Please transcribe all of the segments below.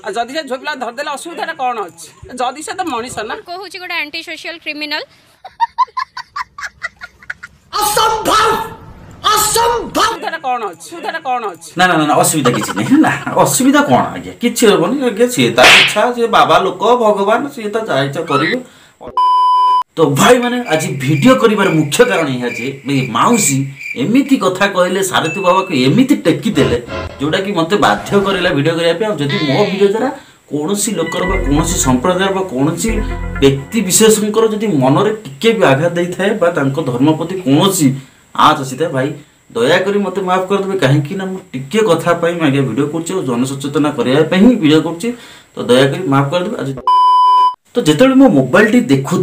जदि से झुआ पिला धरदेले असुविधा कौन अच्छे जदि से तो मनीष ना कहूँ गोटे एंटी सोशल क्रिमिनल कौन अच्छे ना ना ना असुविधा किसी नहीं ना असुविधा कौन आज्ञा किसी हेनी आज्ञा सी तार इच्छा सी बाबा लोक भगवान सी तो जा इच्छा कर तो भाई मैंने आज वीडियो करिवार मुख्य कारण यह जे माउसी एमिति कथा कहले सारथी बाबा को एमिति टेकी देले जोटा कि मते बाध्य करेला वीडियो करिया पे जदि मो वीडियो द्वारा कोनोसी लोकर बा कोनोसी संप्रदाय बा कोनोसी व्यक्ति विशेषकर जदि मनरे टिके भी आघात देई थाए बा तांको धर्म प्रति कोनोसी आज असिता भाई दया करी मते माफ कर देबे काहे कि ना मु टिके कथा पई मागे वीडियो करछि जन सचेतना करिया पे ही वीडियो करछि तो दया करी माफ कर देबे आज तो जितेबाला मो मोबाइल टी देखु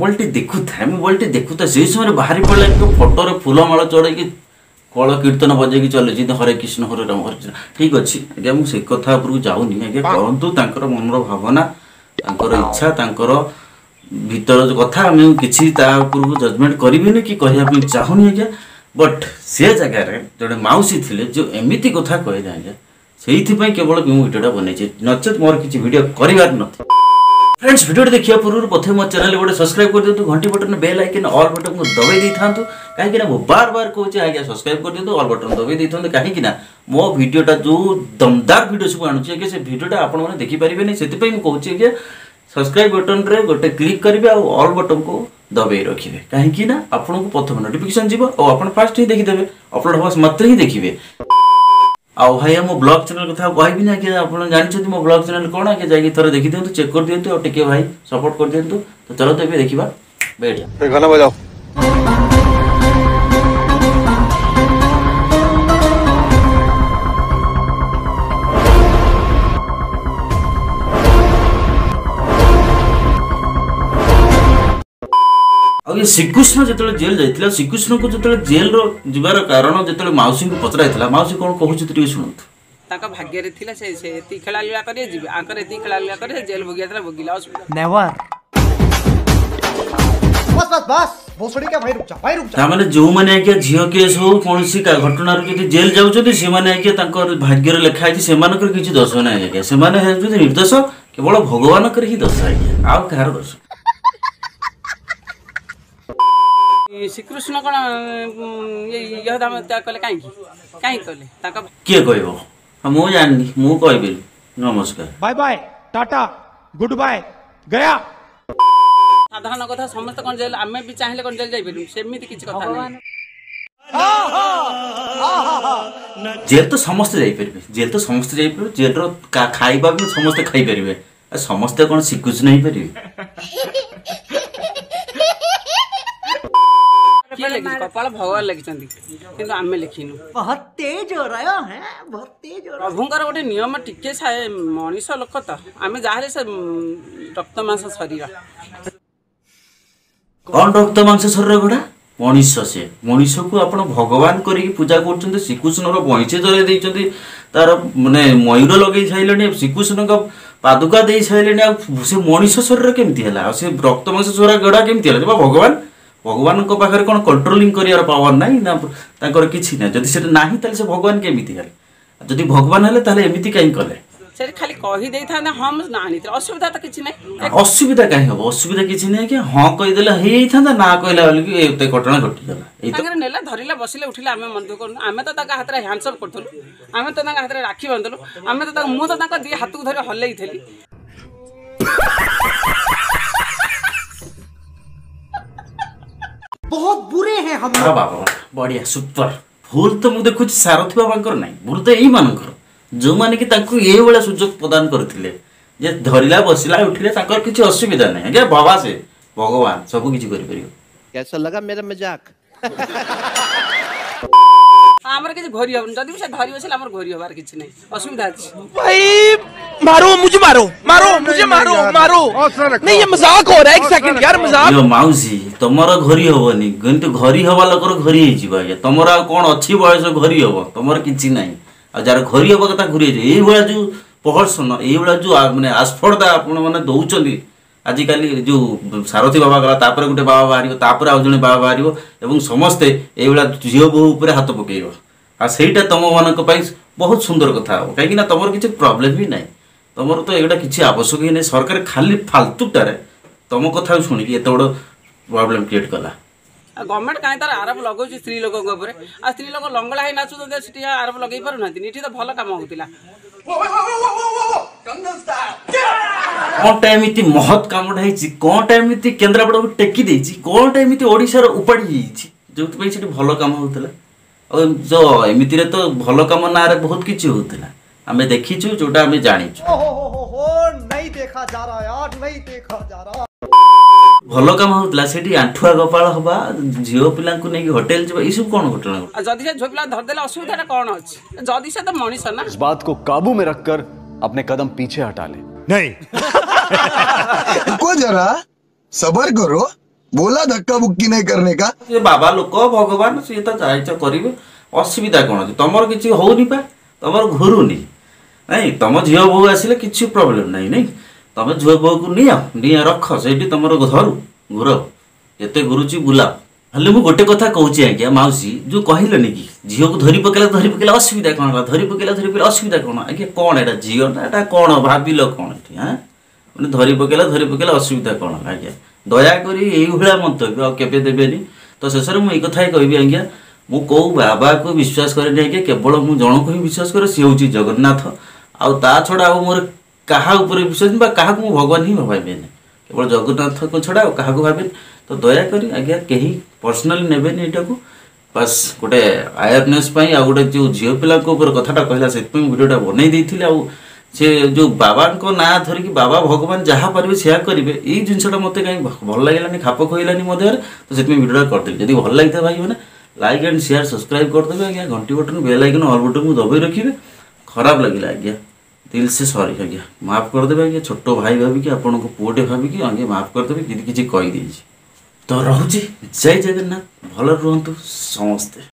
था से समय बाहरी पड़ा एक फोटो फूलमाला चढ़े कल कीर्तन बजे चलुची हरे कृष्ण हरे राम हरे कृष्ण ठीक अच्छे आज्ञा मुझे कथा उपरको जाऊनी आज्ञा कहतु मनर भावना इच्छा भीतर कथा किसी जजमेंट करी कि कहना चाहूनी आज्ञा बट से जगार जो मौसी थे जो एमती कथा कहले आज्ञा से केवल वीडियोटा बनई नचेत मोर किसी वीडियो करार न फ्रेंड्स वीडियो देखिया पूर्व प्रथम मो चैनल गोटे सब्सक्राइब कर दिंतु घंटी button bell icon all button को दबाई दी था कहीं मो बार बार कहूँ आज्ञा सब्सक्राइब कर दिंतु ऑल बटन दबाई दी था कहीं मो वीडियोटा जो दमदार वीडियो सब आणुची आज्ञा से वीडियोटा आपण मैंने देखिपारे नहीं से कहूँ आज्ञा सब्सक्राइब बटन रे गोटे क्लिक करेंगे और ऑल बटन को दबाई रखिए कहीं आपको प्रथम नोटिफिकेशन जीव और आप फास्ट ही देखीदे अपलोड हवा मात्र ही देखिए आ भाई मो ब्लॉग चैनल कथा कहबी ना कि आप जानते मो ब्लॉग चैनल कौन आगे जाकि थोड़े देखी दिंतु चेक कर दिंतु और टिके भाई सपोर्ट कर दिंतु तो चलो तो ये देखा बैठ गाना बजाओ ये श्रीकृष्ण जो जेल जाइए श्रीकृष्ण को जो जेल जीवार कारण जो मौसी को पचरा मौसी कौन कहूँ शुणु भाग्य से खेला कर जेल भोगिया भोगिला मैंने जो मैंने आज्ञा झील केस हो कौन घटना जेल जाऊँ भाग्य लिखाई से किसी दोष ना आज्ञा से निर्दोष केवल भगवान ही दोष आज्ञा आउ कहार दोष श्रीकृष्ण कौन त्याग कले कहीं कले किए कह मु जानी मु कहबी नमस्कार bye bye tata goodbye गया साधारण कथा समस्त कौन जेल आम भी चाहिए कौन जेल जाइए सेमती किसी कथा जेल तो समस्ते जाइए जेल तो समस्ते जाइए जेल खाइबा भी समस्ते खाई पारे समस्ते कौन श्रीकृष्ण ही पारे कपाल भगवान लगी आम लिखिनु बहुत तेज हो रहा है बहुत तेज हो रहा प्रभुंर गोटे नियम टिके साए मनीष लोक तो आम जहाँ से रक्त मांस शरीर कौन रक्त मांस शरीर गुड़ा मनीष से मनीष को आप भगवान करके पूजा कर श्रीकृष्ण बइचे जल तार मानने मयूर लगे सारे श्रीकृष्ण का पादुका दे सारे से मनीष शरीर केमती है से रक्त मांस शरीर गड़ा केमती है भगवान भगवान को पाखे कौन कंट्रोलिंग कर पावर ना ना किसी ना जदि से ना से भगवान केमिति है जदि भगवान है एमती कहीं कले खाली कही दे था हम आनी असुविधा तो किसी ना असुविधा कहीं हम असुविधा किसी ना कि हाँ कहीदे था ना कहला घटना घटीगला नेला धरला बसिले उठिले आम मन दुख करूँ आम तो हाथ में हैंडसअप करूँ आम तो हाथ में राखी बांधलु आम तो मुझे दी हाथ को धरी हल्लई थी बहुत बुरे हैं हम बाबा बढ़िया सुपर भूल तो मुझे देखुच सारथी बाबा ना भूल तो यही मानकर जो मैंने कि ये भाया सुजोग प्रदान करते धरला बसला उठिले किसी असुविधा नहीं आज्ञा बाबा से भगवान सब किसी कैसा लगा मेरा मजाक आमर किसी घोरी हम जदि से धरी बसिले आमर घोरी हबार किछि नै असुविधा अछि भाई मारो मुझे मुझे मारो नहीं ये मजाक हो रहा है एक सेकंड यार मजाक यो मौसी तमरो घोरी होबनी किंतु घोरी हवा लोकर घोरी हे जिबा या तमरा कोन अछि बयस घोरी होबो तमर किछि नै आ जार घोरी होबा कथा घोरी जे एई बळा जो पहरसन एई बळा जो माने आस्फोर्दा आपण माने दउचंदी आजिकाली जो सारथी बाबा गला तापर गोटे बाबा बाहर तापर आउ जने बाबा बाहर एवं समस्ते ये झील बोहू उपर हाथ पकड़ आ सहीटा तुम मान बहुत सुंदर कथा कहीं तुम किसी प्रॉब्लम भी ना तुमर तो एगुटा किसी आवश्यक ही नहीं सरकार खाली फालतूटारे तुम कथा शुणिकी एत बड़ प्रॉब्लम क्रिएट कला गवर्नमेंट कहीं तार आरोप लगौछ स्त्री लोक आ स्त्री लोक लंगड़ा ही नाचु सेठी आरोप लगे पार ना ये तो भल कम होता कौन टाइम इति महत कामटा है कौन टाइम इति केन्द्रापड़ा को टेकी देछि कौन टाइम इति ओडिशार उपाड़ी जाइछि जोथि सेठी भल काम होउतला और जो एमिति रे तो भल काम ना रे बहुत किछि होउतला आमे देखिछु जोटा आमे जानिछु नहीं देखा जा रहा यार, नहीं देखा जा रहा। भल काम होउतला सेठी आंठुआ गोपाल हबा झियो पिला को नै होटल जबा ई सब कोन घटना जदि से झोपिला धर देले असुविधा कोन अछि जदि से तो मनीष ना इस बात को काबू में रखकर अपने कदम पीछे हटा ले। नहीं को जरा सबर करो, बोला धक्का बुक्की नहीं करने का। ये बाबा लोक भगवान सी तो जायच करिवे असुविधा कोन अछि तमर किछि होउनी पा तमर घुरुनी नहीं तुम झील बो आसिले किसी प्रॉब्लम नहीं नहीं तुम झील बो को निया रख से तुम धरु घुर एत घुरुची बुला हेल्ले मु गोटे कथा कहूँ आज्ञा माउसी जो कहलेनि कि झील को धरी पकेला असुविधा कौन है धरी पकेला असुविधा कौन आज्ञा कौन एटा झील ना एटा कौन भाविल कौन ये हाँ मैंने धरी पकेला असुविधा कौन है आज्ञा दयाकोरी यही मंतव्य आ केबे देबेनी तो शेष में मुझे कथा कहबी आज्ञा मु कौ बाबा को विश्वास करे आज्ञा केवल मु जन को ही विश्वास करे सी हूँ जगन्नाथ आउ ता छड़ा आ मोर कहा ऊपर विश्वास बा कहा को भगवान ही भावे केवल जगन्नाथ को छड़ा कहा को भावे तो दया करी आज्ञा कहीं पर्सनाली नेबेनी एटा को बस गोटे अवेयरनेस आ गोटे जो झील पिला ऊपर कथाटा कहला से वीडियोटा बनई देथिले आ से जो बाबा को ना धरिकी बाबा भगवान जहाँ पारे सेया करेंगे ये जिनसा मत कहीं भल लगे खाप खइलानी मध्य तो से वीडियो करदेली जब भल लगी भाई मैंने लाइक एंड शेयर सब्सक्राइब करदे आज्ञा घंटी button bell icon all button को दबाई रखिए खराब लगे आज्ञा दिल से सॉरी आज्ञा माफ करदे आज्ञा छोट भाई भाविकी आपन को पुओटे भाविकी आज्ञा माफ करदे किसी किसी कहीदे तो रोचे जय जगन्नाथ भल रुहतु समस्ते।